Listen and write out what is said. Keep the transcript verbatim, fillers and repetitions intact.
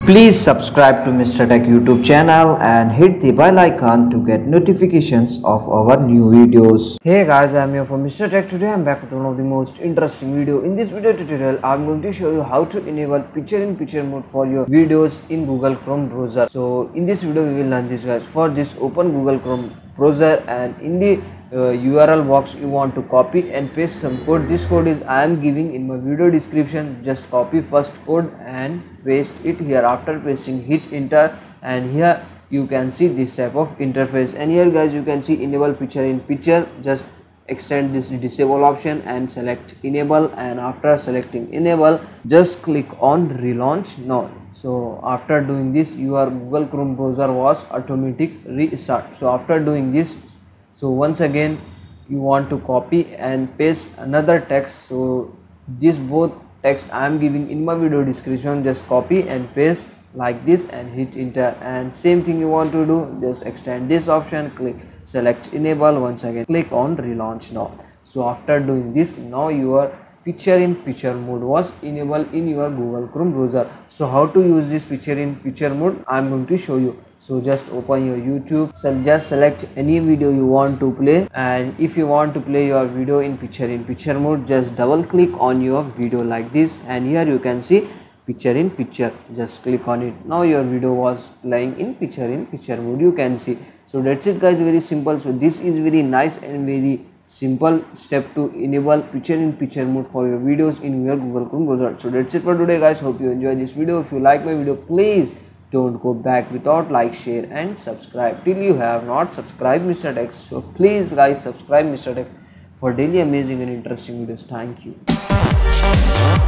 Please subscribe to Mister Tech YouTube channel and hit the bell icon to get notifications of our new videos. Hey guys, I am here for Mister Tech. Today I am back with one of the most interesting video. In this video tutorial, I am going to show you how to enable picture-in-picture mode for your videos in Google Chrome browser. So in this video we will learn this guys. For this, open Google Chrome browser and in the uh, U R L box you want to copy and paste some code. This code is I am giving in my video description. Just copy first code and paste it here. After pasting, hit enter and here you can see this type of interface, and here guys you can see enable picture in picture. Just extend this disable option and select enable, and after selecting enable just click on relaunch now. So after doing this, your Google Chrome browser was automatic restart. So after doing this, so once again you want to copy and paste another text. So this both text I am giving in my video description, just copy and paste like this and hit enter, and same thing you want to do, just extend this option, click select enable, once again click on relaunch now. So after doing this, now your picture in picture mode was enabled in your Google Chrome browser. So how to use this picture in picture mode I am going to show you. So just open your YouTube, so just select any video you want to play, and if you want to play your video in picture in picture mode, just double click on your video like this, and here you can see picture in picture, just click on it. Now your video was playing in picture in picture mode, you can see. So that's it guys, very simple. So this is very nice and very simple step to enable picture in picture mode for your videos in your Google Chrome browser. So that's it for today guys, hope you enjoyed this video. If you like my video, please don't go back without like, share and subscribe till you have not subscribed Mister Tech. So please guys subscribe Mister Tech for daily amazing and interesting videos. Thank you.